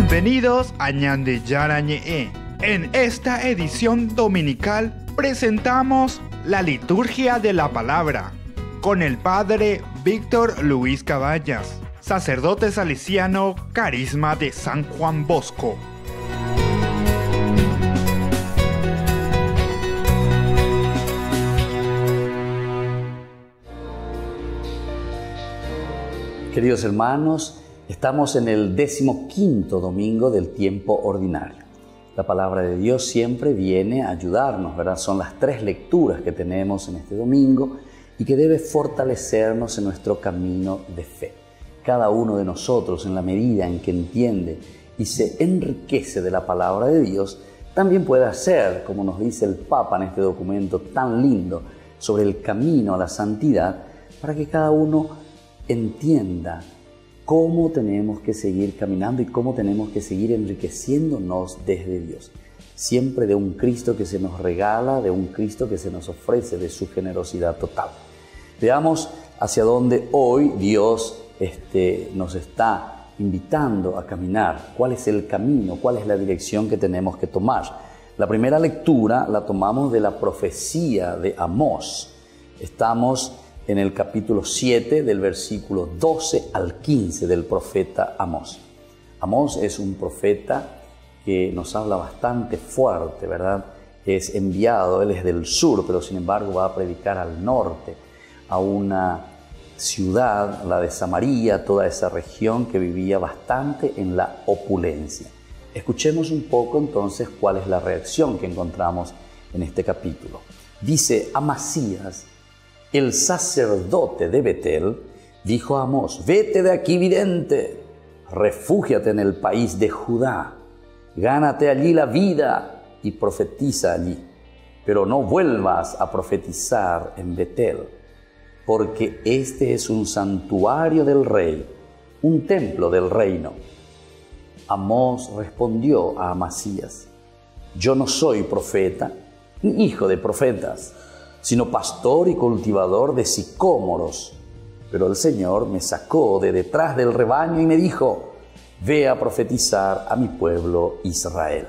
Bienvenidos a Ñande Yarañe. En esta edición dominical presentamos la liturgia de la palabra con el padre Víctor Luis Caballas, sacerdote salesiano, Carisma de San Juan Bosco. Queridos hermanos, estamos en el 15º domingo del tiempo ordinario. La palabra de Dios siempre viene a ayudarnos, ¿verdad? Son las 3 lecturas que tenemos en este domingo y que debe fortalecernos en nuestro camino de fe. Cada uno de nosotros, en la medida en que entiende y se enriquece de la palabra de Dios, también puede hacer, como nos dice el Papa en este documento tan lindo, sobre el camino a la santidad, para que cada uno entienda cómo tenemos que seguir caminando y cómo tenemos que seguir enriqueciéndonos desde Dios. Siempre de un Cristo que se nos regala, de un Cristo que se nos ofrece, de su generosidad total. Veamos hacia dónde hoy Dios nos está invitando a caminar. ¿Cuál es el camino? ¿Cuál es la dirección que tenemos que tomar? La primera lectura la tomamos de la profecía de Amós. Estamos en el capítulo 7 del versículo 12 al 15 del profeta Amós. Amós es un profeta que nos habla bastante fuerte, ¿verdad? Es enviado, él es del sur, pero sin embargo va a predicar al norte, a una ciudad, la de Samaria, toda esa región que vivía bastante en la opulencia. Escuchemos un poco entonces cuál es la reacción que encontramos en este capítulo. Dice Amasías, el sacerdote de Betel, dijo a Amós: vete de aquí, vidente, refúgiate en el país de Judá, gánate allí la vida y profetiza allí, pero no vuelvas a profetizar en Betel, porque este es un santuario del rey, un templo del reino. Amós respondió a Amasías: yo no soy profeta, ni hijo de profetas, sino pastor y cultivador de sicómoros. Pero el Señor me sacó de detrás del rebaño y me dijo: ve a profetizar a mi pueblo Israel.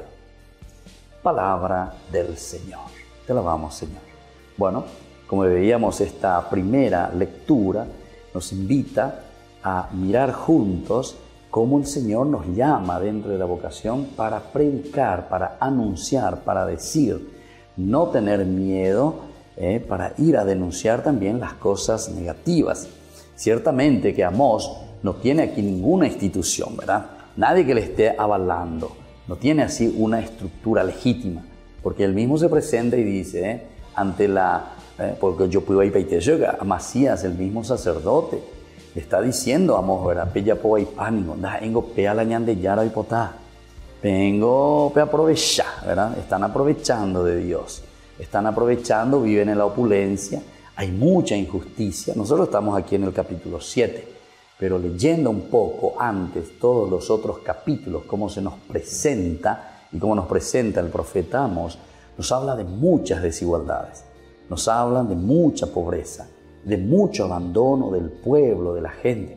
Palabra del Señor. Te alabamos, Señor. Bueno, como veíamos, esta primera lectura nos invita a mirar juntos cómo el Señor nos llama dentro de la vocación para predicar, para anunciar, para decir, no tener miedo, para ir a denunciar también las cosas negativas. Ciertamente que Amós no tiene aquí ninguna institución, ¿verdad? Nadie que le esté avalando, no tiene así una estructura legítima, porque él mismo se presenta y dice, ante la, porque yo puedo ir a Amasías, el mismo sacerdote, le está diciendo a Amós, ¿verdad? Pella po y pánico, vengo pea la ñande yara y potá, vengo a aprovechar, ¿verdad? Están aprovechando de Dios. Están aprovechando, viven en la opulencia, hay mucha injusticia. Nosotros estamos aquí en el capítulo 7, pero leyendo un poco antes todos los otros capítulos, cómo se nos presenta y cómo nos presenta el profeta Amós, nos habla de muchas desigualdades, nos hablan de mucha pobreza, de mucho abandono del pueblo, de la gente.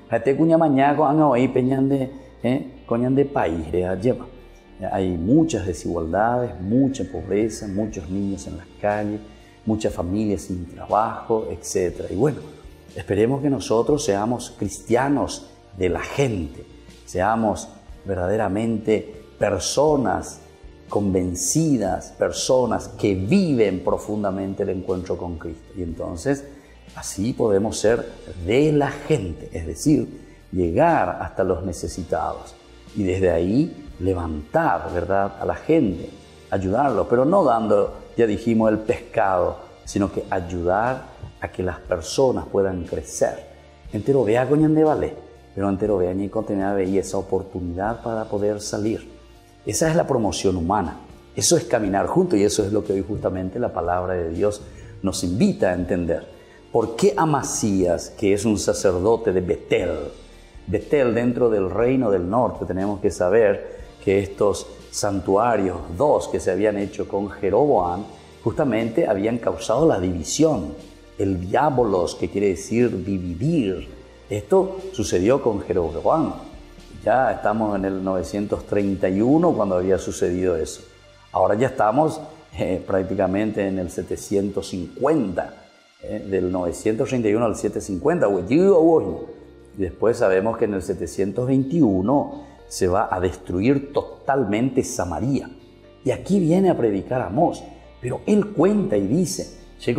Hay muchas desigualdades, mucha pobreza, muchos niños en las calles, muchas familias sin trabajo, etc. Y bueno, esperemos que nosotros seamos cristianos de la gente, seamos verdaderamente personas convencidas, personas que viven profundamente el encuentro con Cristo. Y entonces, así podemos ser de la gente, es decir, llegar hasta los necesitados y desde ahí levantar, ¿verdad?, a la gente, ayudarlo, pero no dando, ya dijimos, el pescado, sino que ayudar a que las personas puedan crecer. Entero vea coñan de vale, pero entero vea ni contener esa oportunidad para poder salir. Esa es la promoción humana, eso es caminar juntos y eso es lo que hoy justamente la palabra de Dios nos invita a entender. ¿Por qué Amasías, que es un sacerdote de Betel? Betel, dentro del reino del norte, tenemos que saber que estos santuarios, 2 que se habían hecho con Jeroboam, justamente habían causado la división, el diabolos, que quiere decir dividir. Esto sucedió con Jeroboam. Ya estamos en el 931 cuando había sucedido eso. Ahora ya estamos prácticamente en el 750, del 931 al 750. Y después sabemos que en el 721 se va a destruir totalmente Samaria. Y aquí viene a predicar Amós, pero él cuenta y dice,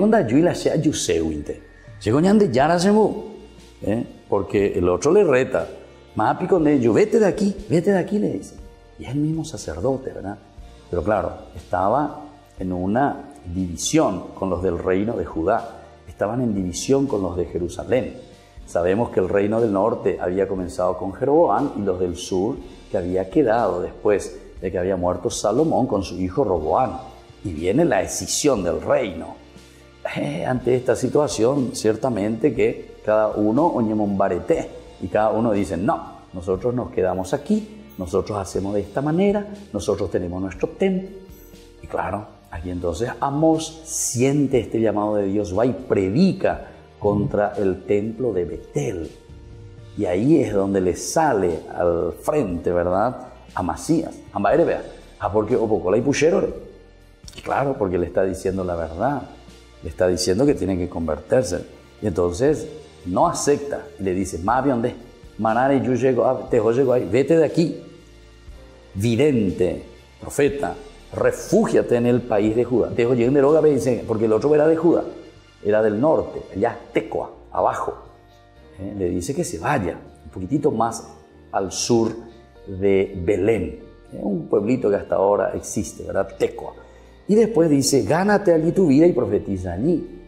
porque el otro le reta, vete de aquí, le dice. Y es el mismo sacerdote, ¿verdad? Pero claro, estaba en una división con los del reino de Judá, estaban en división con los de Jerusalén. Sabemos que el reino del norte había comenzado con Jeroboam y los del sur que había quedado después de que había muerto Salomón con su hijo Roboam. Y viene la escisión del reino. Ante esta situación, ciertamente que cada uno oñemombarete y cada uno dice, no, nosotros nos quedamos aquí, nosotros hacemos de esta manera, nosotros tenemos nuestro templo. Y claro, aquí entonces Amós siente este llamado de Dios, va y predica contra el templo de Betel. Y ahí es donde le sale al frente, ¿verdad?, Amasías. Porque opocola y pucherore. Claro, porque le está diciendo la verdad. Le está diciendo que tiene que convertirse. Y entonces no acepta. Le dice, Mabionde, Manare, yo llego ahí, vete de aquí. Vidente, profeta, refúgiate en el país de Judá. Porque el otro era de Judá, era del norte, allá Tecoa, abajo. Le dice que se vaya, un poquitito más al sur de Belén, un pueblito que hasta ahora existe, ¿verdad? Tecoa. Y después dice, gánate allí tu vida y profetiza allí.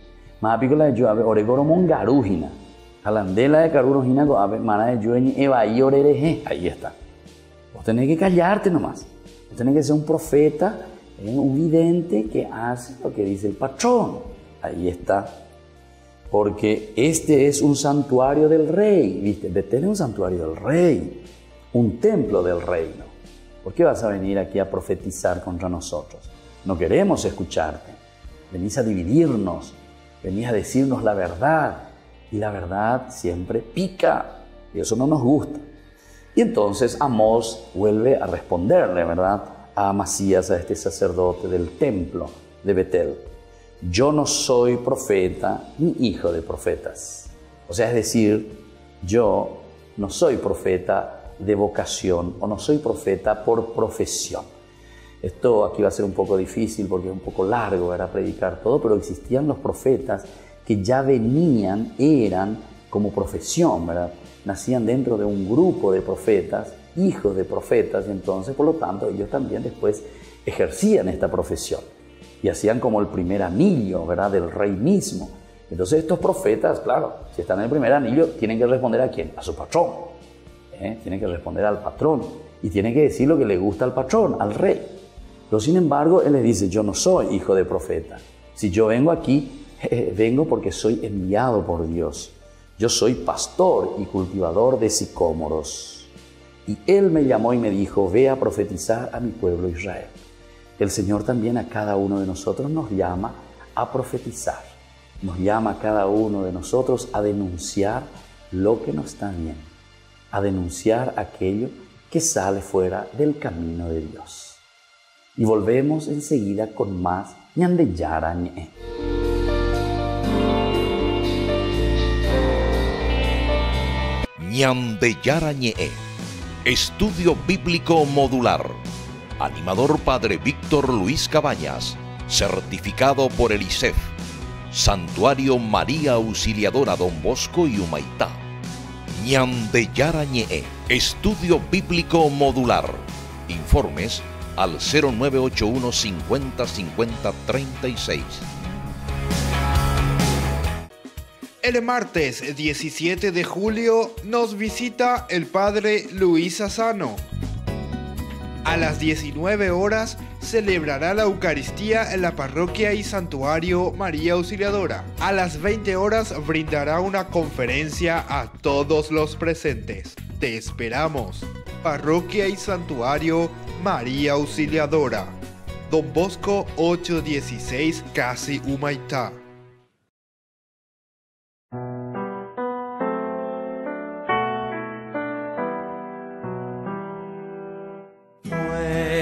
Ahí está. Vos tenés que callarte nomás. Vos tenés que ser un profeta, un vidente que hace lo que dice el patrón. Ahí está. Porque este es un santuario del rey, ¿viste? Betel es un santuario del rey, un templo del reino. ¿Por qué vas a venir aquí a profetizar contra nosotros? No queremos escucharte. Venís a dividirnos, venís a decirnos la verdad. Y la verdad siempre pica, y eso no nos gusta. Y entonces Amós vuelve a responderle, ¿verdad?, a Amasías, a este sacerdote del templo de Betel. Yo no soy profeta ni hijo de profetas. O sea, es decir, yo no soy profeta de vocación o no soy profeta por profesión. Esto aquí va a ser un poco difícil porque es un poco largo, era predicar todo, pero existían los profetas que ya venían, eran como profesión, ¿verdad? Nacían dentro de un grupo de profetas, hijos de profetas, y entonces, por lo tanto, ellos también después ejercían esta profesión. Y hacían como el primer anillo, ¿verdad?, del rey mismo. Entonces estos profetas, claro, si están en el primer anillo, tienen que responder ¿a quién? A su patrón. Tienen que responder al patrón. Y tienen que decir lo que le gusta al patrón, al rey. Pero sin embargo, él les dice, yo no soy hijo de profeta. Si yo vengo aquí, vengo porque soy enviado por Dios. Yo soy pastor y cultivador de sicómoros. Y él me llamó y me dijo, ve a profetizar a mi pueblo Israel. El Señor también a cada uno de nosotros nos llama a profetizar. Nos llama a cada uno de nosotros a denunciar lo que no está bien. A denunciar aquello que sale fuera del camino de Dios. Y volvemos enseguida con más Ñandeyara Ñe. Ñandeyara Ñe. Estudio Bíblico Modular. Animador Padre Víctor Luis Cabañas. Certificado por el ICEF. Santuario María Auxiliadora Don Bosco y Humaitá. Ñandeyara Ñe. Estudio Bíblico Modular. Informes al 0981 50 50 36. El martes 17 de julio nos visita el Padre Luis Asano. A las 19 horas celebrará la Eucaristía en la parroquia y santuario María Auxiliadora. A las 20 horas brindará una conferencia a todos los presentes. Te esperamos. Parroquia y santuario María Auxiliadora. Don Bosco 816, Casi Humaitá.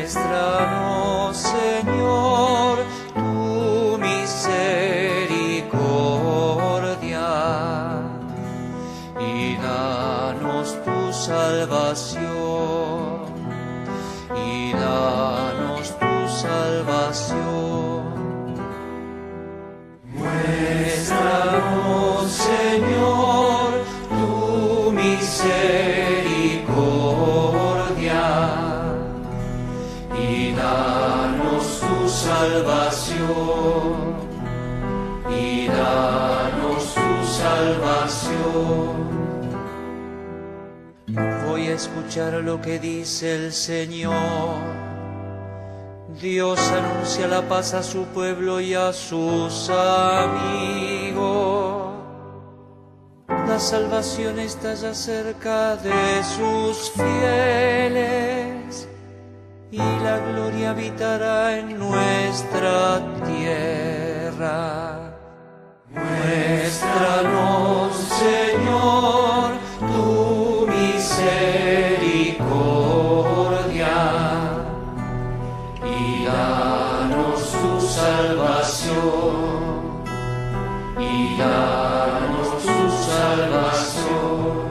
Muéstranos, Señor, tu misericordia y danos tu salvación, y danos tu salvación. Muéstranos, Señor, tu misericordia y danos tu salvación, y danos tu salvación. Voy a escuchar lo que dice el Señor. Dios anuncia la paz a su pueblo y a sus amigos. La salvación está ya cerca de sus fieles y la gloria habitará en nuestra tierra. Muéstranos, Señor, tu misericordia y danos tu salvación, y danos tu salvación.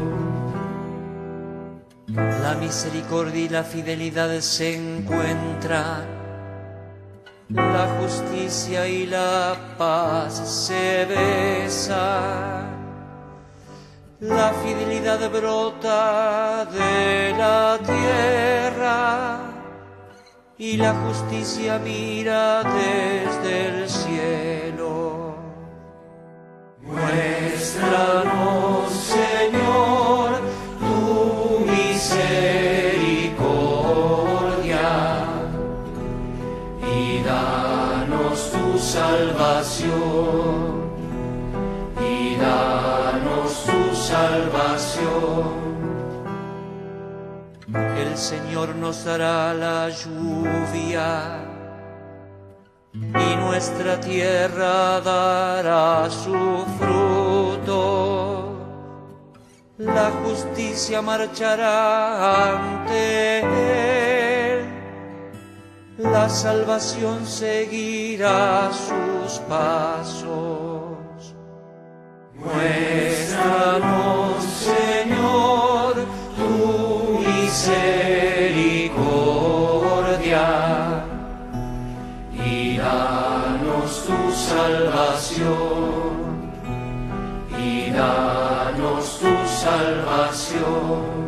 La misericordia y la fidelidad se encuentran, la justicia y la paz se besan. La fidelidad brota de la tierra y la justicia mira desde el cielo. Muéstranos, Señor, tu misericordia y danos tu salvación, y danos tu salvación. El Señor nos dará la lluvia y nuestra tierra dará su fruto. La justicia marchará ante Él, la salvación seguirá sus pasos. Muéstranos, Señor, tu misericordia y danos tu salvación, y danos tu salvación.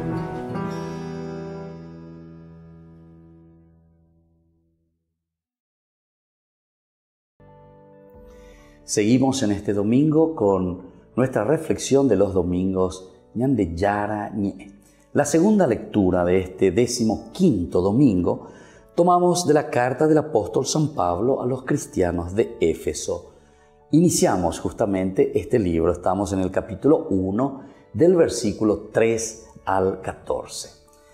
Seguimos en este domingo con nuestra reflexión de los domingos de Yara Ñe. La segunda lectura de este 15º domingo tomamos de la carta del apóstol San Pablo a los cristianos de Éfeso. Iniciamos justamente este libro, estamos en el capítulo 1 del versículo 3 al 14.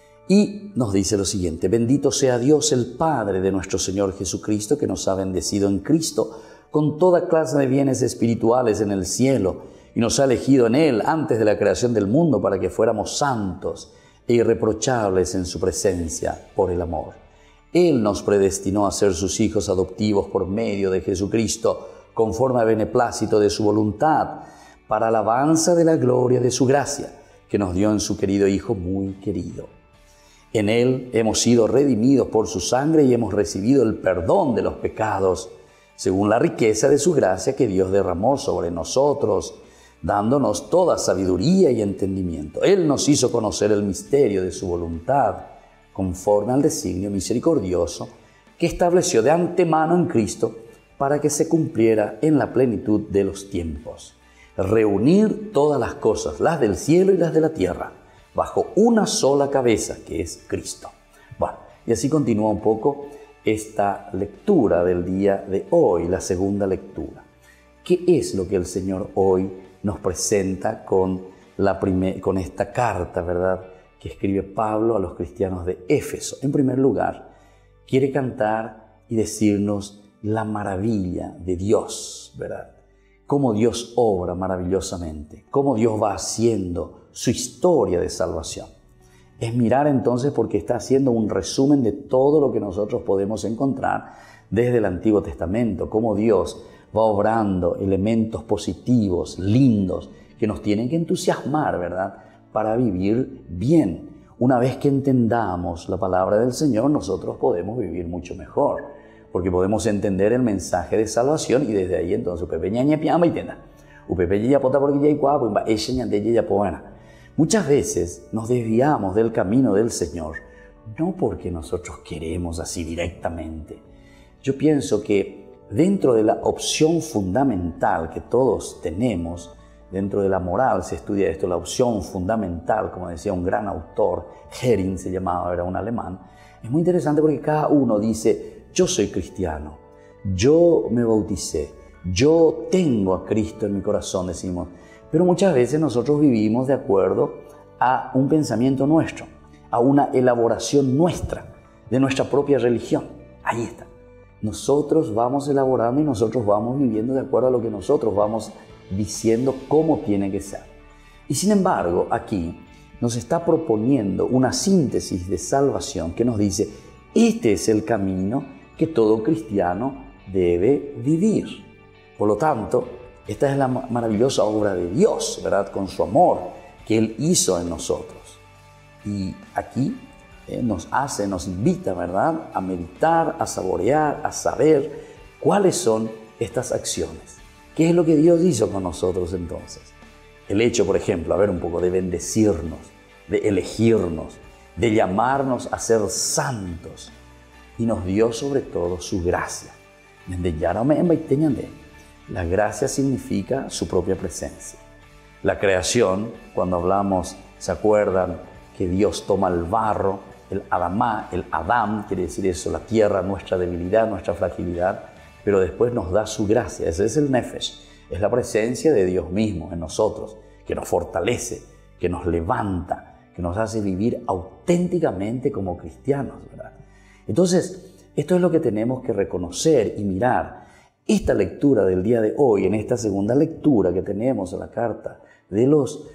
Y nos dice lo siguiente: bendito sea Dios el Padre de nuestro Señor Jesucristo, que nos ha bendecido en Cristo con toda clase de bienes espirituales en el cielo, y nos ha elegido en Él antes de la creación del mundo para que fuéramos santos e irreprochables en su presencia por el amor. Él nos predestinó a ser sus hijos adoptivos por medio de Jesucristo, conforme al beneplácito de su voluntad, para alabanza de la gloria de su gracia, que nos dio en su querido Hijo muy querido. En Él hemos sido redimidos por su sangre y hemos recibido el perdón de los pecados, según la riqueza de su gracia que Dios derramó sobre nosotros, dándonos toda sabiduría y entendimiento. Él nos hizo conocer el misterio de su voluntad, conforme al designio misericordioso que estableció de antemano en Cristo para que se cumpliera en la plenitud de los tiempos. Reunir todas las cosas, las del cielo y las de la tierra, bajo una sola cabeza, que es Cristo. Bueno, y así continúa un poco esta lectura del día de hoy, la segunda lectura. ¿Qué es lo que el Señor hoy nos presenta con esta carta, verdad, que escribe Pablo a los cristianos de Éfeso? En primer lugar, quiere cantar y decirnos la maravilla de Dios, ¿verdad? Cómo Dios obra maravillosamente, cómo Dios va haciendo su historia de salvación. Es mirar entonces porque está haciendo un resumen de todo lo que nosotros podemos encontrar desde el Antiguo Testamento, cómo Dios va obrando elementos positivos, lindos, que nos tienen que entusiasmar, ¿verdad?, para vivir bien. Una vez que entendamos la palabra del Señor, nosotros podemos vivir mucho mejor, porque podemos entender el mensaje de salvación y desde ahí entonces muchas veces nos desviamos del camino del Señor, no porque nosotros queremos así directamente. Yo pienso que dentro de la opción fundamental que todos tenemos, dentro de la moral se estudia esto, la opción fundamental, como decía un gran autor, Hering se llamaba, era un alemán. Es muy interesante porque cada uno dice, yo soy cristiano, yo me bauticé, yo tengo a Cristo en mi corazón, decimos. Pero muchas veces nosotros vivimos de acuerdo a un pensamiento nuestro, a una elaboración nuestra, de nuestra propia religión. Ahí está. Nosotros vamos elaborando y nosotros vamos viviendo de acuerdo a lo que nosotros vamos diciendo cómo tiene que ser. Y sin embargo, aquí nos está proponiendo una síntesis de salvación que nos dice, este es el camino que todo cristiano debe vivir. Por lo tanto, esta es la maravillosa obra de Dios, ¿verdad?, con su amor que Él hizo en nosotros. Y aquí nos invita, ¿verdad?, a meditar, a saborear, a saber cuáles son estas acciones. ¿Qué es lo que Dios hizo con nosotros entonces? El hecho, por ejemplo, a ver un poco, de bendecirnos, de elegirnos, de llamarnos a ser santos. Y nos dio sobre todo su gracia. La gracia significa su propia presencia. La creación, cuando hablamos, ¿se acuerdan que Dios toma el barro, el Adamá, el Adam, quiere decir eso, la tierra, nuestra debilidad, nuestra fragilidad, pero después nos da su gracia? Ese es el Nefesh, es la presencia de Dios mismo en nosotros, que nos fortalece, que nos levanta, que nos hace vivir auténticamente como cristianos, ¿verdad? Entonces, esto es lo que tenemos que reconocer y mirar. Esta lectura del día de hoy, en esta segunda lectura que tenemos en la carta de los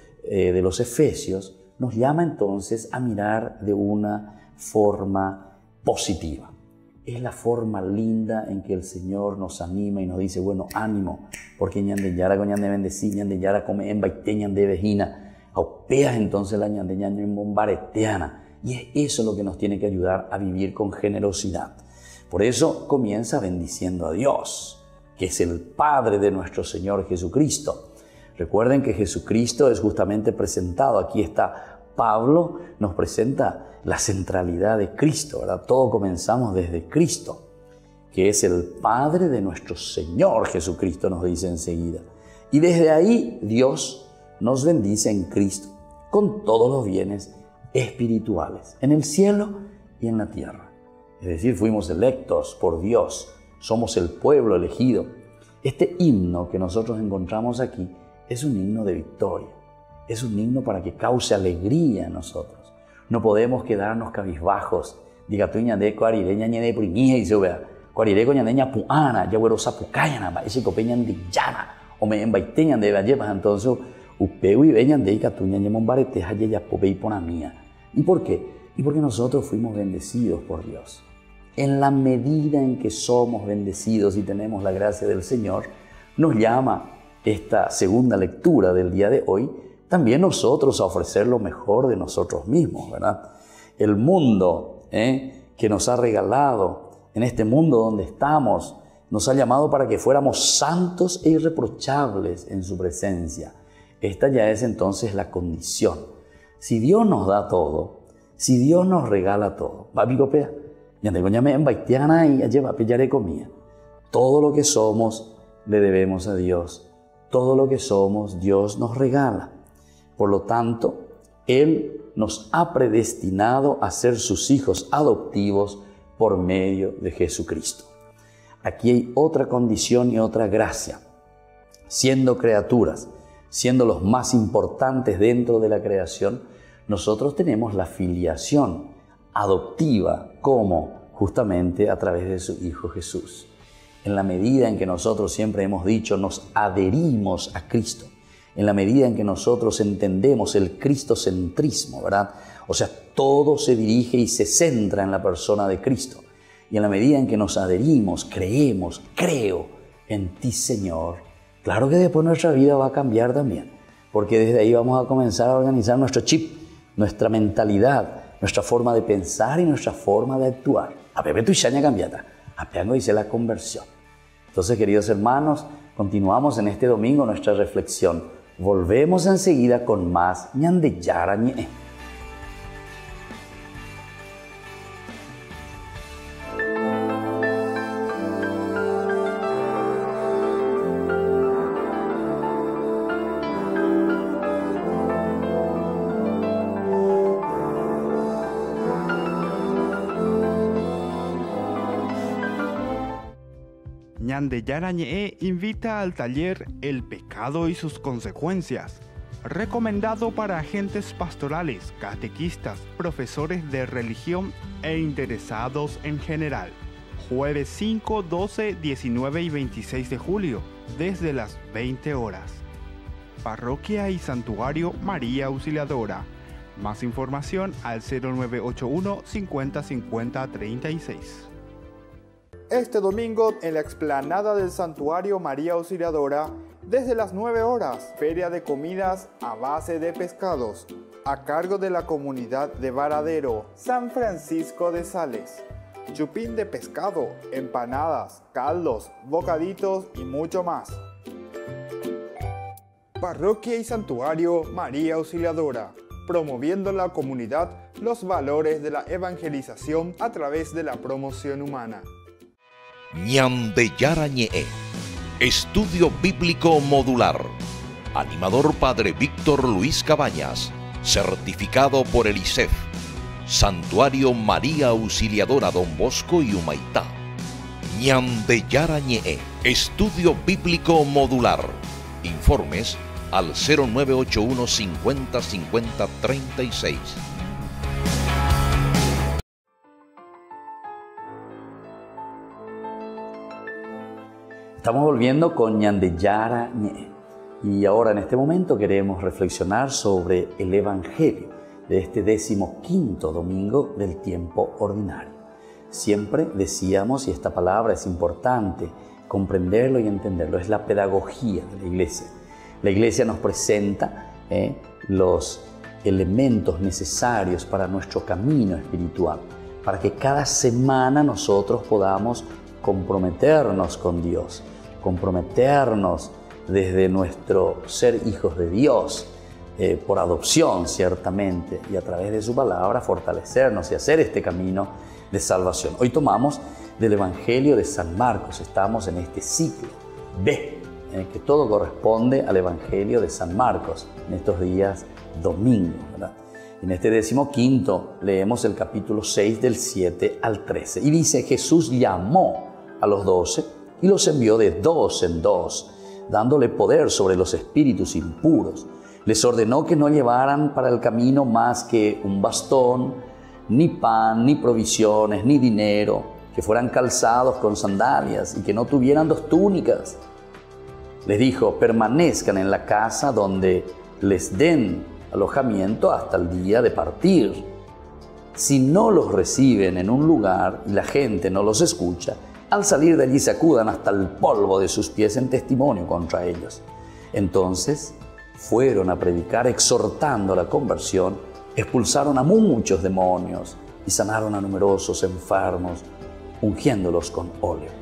Efesios, nos llama entonces a mirar de una forma positiva. Es la forma linda en que el Señor nos anima y nos dice, bueno, ánimo, porque ñande yara con ñande bendecir, ñande yara come en baite ñande vejina, aupeas entonces la ñande ñande bombareteana. Y es eso lo que nos tiene que ayudar a vivir con generosidad. Por eso comienza bendiciendo a Dios, que es el Padre de nuestro Señor Jesucristo. Recuerden que Jesucristo es justamente presentado. Aquí está Pablo, nos presenta la centralidad de Cristo, ¿verdad? Todo comenzamos desde Cristo, que es el Padre de nuestro Señor Jesucristo, nos dice enseguida. Y desde ahí Dios nos bendice en Cristo con todos los bienes espirituales, en el cielo y en la tierra. Es decir, fuimos electos por Dios, somos el pueblo elegido. Este himno que nosotros encontramos aquí es un himno de victoria, es un himno para que cause alegría en nosotros. No podemos quedarnos cabizbajos. Diga tú ñande cuarire ñañe primía y se vea cuarire con ñande ñapuana ya güero sapucayana ba ese copeñan de llana o me embaiteñan de llevas entonces upeu y veñan de tú ñañe mombarete ya ya popei pona mía. ¿Y por qué? Y porque nosotros fuimos bendecidos por Dios. En la medida en que somos bendecidos y tenemos la gracia del Señor, nos llama esta segunda lectura del día de hoy, también nosotros a ofrecer lo mejor de nosotros mismos, ¿verdad? El mundo que nos ha regalado, en este mundo donde estamos, nos ha llamado para que fuéramos santos e irreprochables en su presencia. Esta ya es entonces la condición. Si Dios nos da todo, si Dios nos regala todo, todo lo que somos le debemos a Dios. Todo lo que somos Dios nos regala. Por lo tanto, Él nos ha predestinado a ser sus hijos adoptivos por medio de Jesucristo. Aquí hay otra condición y otra gracia. Siendo criaturas, siendo los más importantes dentro de la creación, nosotros tenemos la filiación adoptiva, como justamente a través de su Hijo Jesús. En la medida en que nosotros siempre hemos dicho, nos adherimos a Cristo, en la medida en que nosotros entendemos el cristocentrismo, ¿verdad? O sea, todo se dirige y se centra en la persona de Cristo. Y en la medida en que nos adherimos, creemos, creo en ti, Señor, claro que después nuestra vida va a cambiar también, porque desde ahí vamos a comenzar a organizar nuestro chip, nuestra mentalidad, nuestra forma de pensar y nuestra forma de actuar. A bebé tu isaña cambiata, apeango dice la conversión. Entonces, queridos hermanos, continuamos en este domingo nuestra reflexión. Volvemos enseguida con más ñande yara ñe. Ñande Yarañe invita al taller El pecado y sus consecuencias, recomendado para agentes pastorales, catequistas, profesores de religión e interesados en general. Jueves 5, 12, 19 y 26 de julio, desde las 20 horas. Parroquia y Santuario María Auxiliadora. Más información al 0981 50 50 36. Este domingo, en la explanada del Santuario María Auxiliadora, desde las 9 horas, feria de comidas a base de pescados, a cargo de la comunidad de Varadero, San Francisco de Sales. Chupín de pescado, empanadas, caldos, bocaditos y mucho más. Parroquia y Santuario María Auxiliadora, promoviendo en la comunidad los valores de la evangelización a través de la promoción humana. Ñande Yarañe, Estudio Bíblico Modular. Animador Padre Víctor Luis Cabañas, certificado por el ISEF. Santuario María Auxiliadora Don Bosco y Humaitá. Ñande Yarañe, Estudio Bíblico Modular. Informes al 0981 50 50 36. Estamos volviendo con Ñande Yarañe y ahora en este momento queremos reflexionar sobre el Evangelio de este 15º domingo del tiempo ordinario. Siempre decíamos, y esta palabra es importante comprenderlo y entenderlo, es la pedagogía de la Iglesia. La Iglesia nos presenta los elementos necesarios para nuestro camino espiritual, para que cada semana nosotros podamos comprometernos con Dios, comprometernos desde nuestro ser hijos de Dios, por adopción ciertamente, y a través de su palabra fortalecernos y hacer este camino de salvación. Hoy tomamos del Evangelio de San Marcos, estamos en este ciclo B, que todo corresponde al Evangelio de San Marcos, en estos días domingos, ¿verdad? En este 15º leemos el capítulo 6 del 7 al 13 y dice: Jesús llamó a los 12 y los envió de 2 en 2, dándole poder sobre los espíritus impuros. Les ordenó que no llevaran para el camino más que un bastón, ni pan, ni provisiones, ni dinero, que fueran calzados con sandalias y que no tuvieran 2 túnicas. Les dijo: permanezcan en la casa donde les den alojamiento hasta el día de partir. Si no los reciben en un lugar y la gente no los escucha, al salir de allí sacudan hasta el polvo de sus pies en testimonio contra ellos. Entonces fueron a predicar exhortando a la conversión, expulsaron a muchos demonios y sanaron a numerosos enfermos, ungiéndolos con óleo.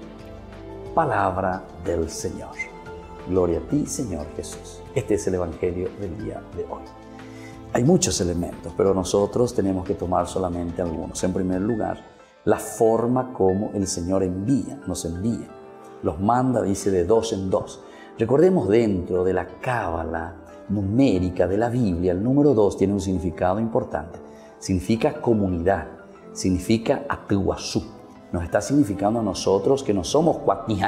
Palabra del Señor. Gloria a ti, Señor Jesús. Este es el Evangelio del día de hoy. Hay muchos elementos, pero nosotros tenemos que tomar solamente algunos. En primer lugar, la forma como el Señor nos envía. Los manda, dice, de 2 en 2. Recordemos, dentro de la cábala numérica de la Biblia, el número 2 tiene un significado importante. Significa comunidad, significa atuazú. Nos está significando a nosotros que no somos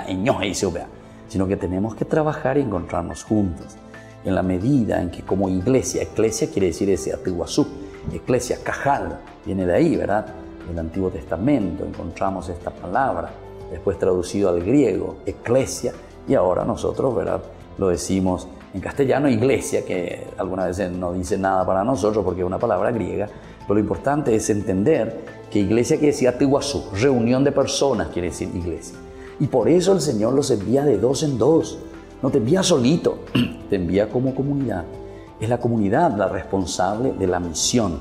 sino que tenemos que trabajar y encontrarnos juntos. En la medida en que como iglesia quiere decir ese atuazú, eclesia, cajal, viene de ahí, ¿verdad? En el Antiguo Testamento encontramos esta palabra, después traducido al griego, eclesia, y ahora nosotros, ¿verdad?, lo decimos en castellano, iglesia, que algunas veces no dice nada para nosotros porque es una palabra griega, Pero lo importante es entender que iglesia quiere decir atiguazú, reunión de personas quiere decir iglesia. Y por eso el Señor los envía de dos en dos. No te envía solito, te envía como comunidad. Es la comunidad la responsable de la misión.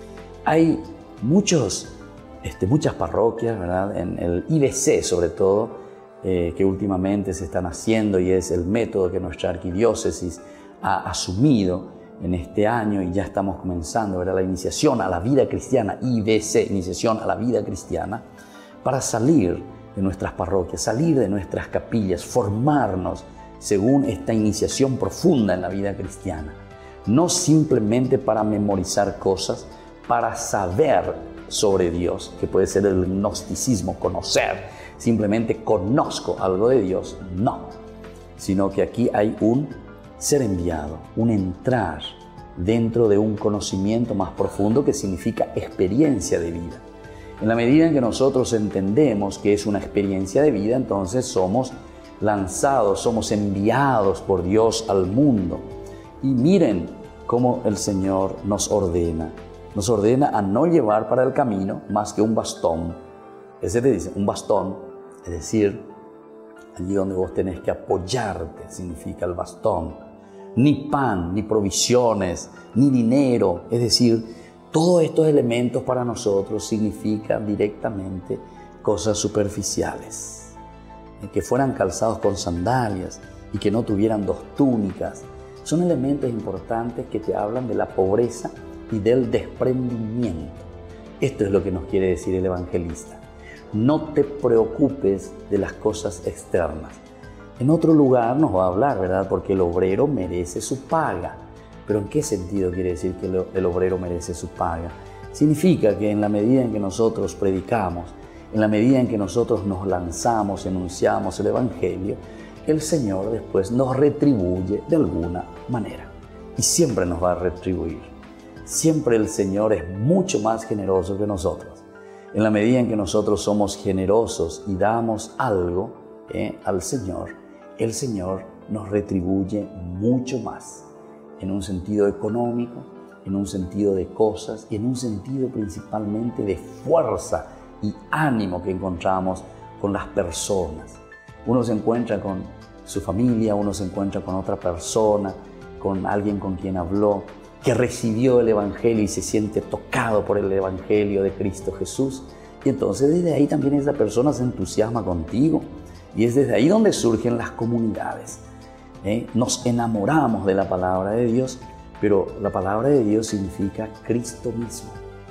Hay muchas parroquias, ¿verdad? En el IBC sobre todo, que últimamente se están haciendo y es el método que nuestra arquidiócesis ha asumido en este año y ya estamos comenzando, ¿verdad? La iniciación a la vida cristiana, IBC, iniciación a la vida cristiana, para salir de nuestras parroquias, salir de nuestras capillas, formarnos según esta iniciación profunda en la vida cristiana. No simplemente para memorizar cosas, para saber sobre Dios, que puede ser el gnosticismo, conocer, simplemente conozco algo de Dios, no, sino que aquí hay un ser enviado, un entrar dentro de un conocimiento más profundo que significa experiencia de vida. En la medida en que nosotros entendemos que es una experiencia de vida, entonces somos lanzados, somos enviados por Dios al mundo. Y miren cómo el Señor nos ordena a no llevar para el camino más que un bastón. Ese te dice, un bastón, es decir, allí donde vos tenés que apoyarte, significa el bastón. Ni pan, ni provisiones, ni dinero, es decir, todos estos elementos para nosotros significan directamente cosas superficiales. Que fueran calzados con sandalias y que no tuvieran 2 túnicas. Son elementos importantes que te hablan de la pobreza y del desprendimiento. Esto es lo que nos quiere decir el evangelista. No te preocupes de las cosas externas. En otro lugar nos va a hablar, ¿verdad? Porque el obrero merece su paga. ¿Pero en qué sentido quiere decir que el obrero merece su paga? Significa que en la medida en que nosotros predicamos, en la medida en que nosotros nos lanzamos, enunciamos el Evangelio, el Señor después nos retribuye de alguna manera. Y siempre nos va a retribuir. Siempre el Señor es mucho más generoso que nosotros. En la medida en que nosotros somos generosos y damos algo al Señor, el Señor nos retribuye mucho más. En un sentido económico, en un sentido de cosas y en un sentido principalmente de fuerza y ánimo que encontramos con las personas. Uno se encuentra con su familia, uno se encuentra con otra persona, con alguien con quien habló, que recibió el Evangelio y se siente tocado por el Evangelio de Cristo Jesús. Y entonces desde ahí también esa persona se entusiasma contigo. Y es desde ahí donde surgen las comunidades. Nos enamoramos de la palabra de Dios, pero la palabra de Dios significa Cristo mismo.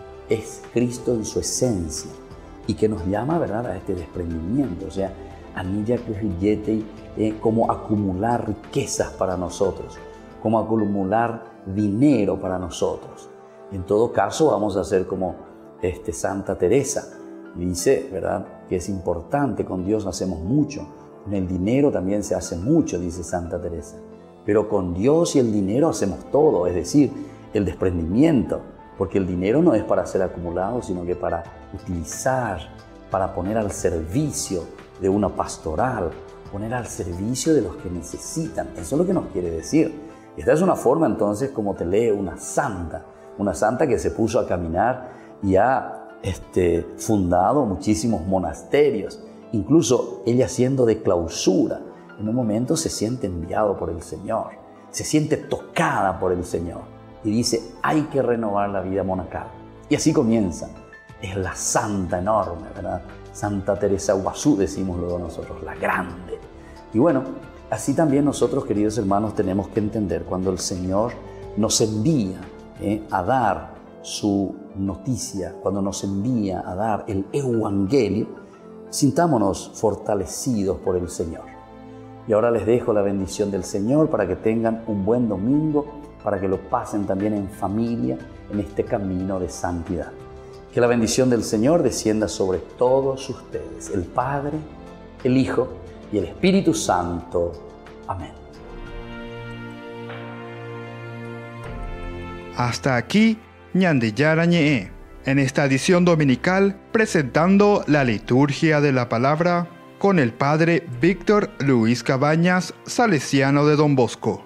Es Cristo en su esencia y que nos llama, ¿verdad?, a este desprendimiento. O sea, anilla que como acumular riquezas para nosotros, como acumular dinero para nosotros. En todo caso, vamos a hacer como Santa Teresa. Dice, ¿verdad?, que es importante, con Dios hacemos mucho. Con el dinero también se hace mucho, dice Santa Teresa. Pero con Dios y el dinero hacemos todo, es decir, el desprendimiento. Porque el dinero no es para ser acumulado, sino que para utilizar, para poner al servicio de una pastoral, poner al servicio de los que necesitan. Eso es lo que nos quiere decir. Esta es una forma entonces como te lee una santa que se puso a caminar y ha fundado muchísimos monasterios. Incluso ella siendo de clausura, en un momento se siente enviado por el Señor, se siente tocada por el Señor y dice, hay que renovar la vida monacal. Y así comienza. Es la santa enorme, ¿verdad? Santa Teresa Guazú, decimos luego nosotros, la grande. Y bueno, así también nosotros, queridos hermanos, tenemos que entender cuando el Señor nos envía a dar su noticia, cuando nos envía a dar el Evangelio, sintámonos fortalecidos por el Señor. Y ahora les dejo la bendición del Señor para que tengan un buen domingo, para que lo pasen también en familia en este camino de santidad. Que la bendición del Señor descienda sobre todos ustedes, el Padre, el Hijo y el Espíritu Santo. Amén. Hasta aquí, Ñandeyara Ñe'e, en esta edición dominical presentando la liturgia de la palabra con el Padre Víctor Luis Cabañas, salesiano de Don Bosco.